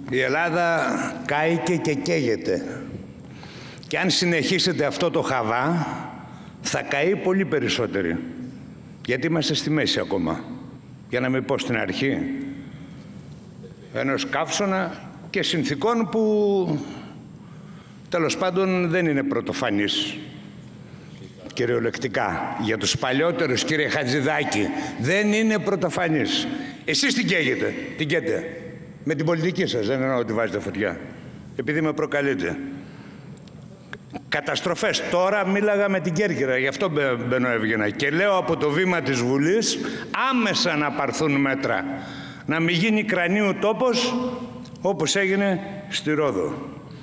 Η Ελλάδα κάηκε και καίγεται. Και αν συνεχίσετε αυτό το χαβά, θα καεί πολύ περισσότεροι. Γιατί είμαστε στη μέση ακόμα. Για να μην πω στην αρχή. Ενός καύσωνα και συνθηκών που τέλος πάντων δεν είναι πρωτοφανής. Κυριολεκτικά. Για τους παλιότερους, κύριε Χατζηδάκη, δεν είναι πρωτοφανής. Εσείς την καίγετε. Την καίτε. Με την πολιτική σας, δεν εννοώ ότι βάζετε φωτιά. Επειδή με προκαλείτε. Καταστροφές. Τώρα μίλαγα με την Κέρκυρα, γι' αυτό μπαίνω έβγαινα. Και λέω από το βήμα της Βουλής άμεσα να πάρθουν μέτρα. Να μην γίνει κρανίου τόπος όπως έγινε στη Ρόδο.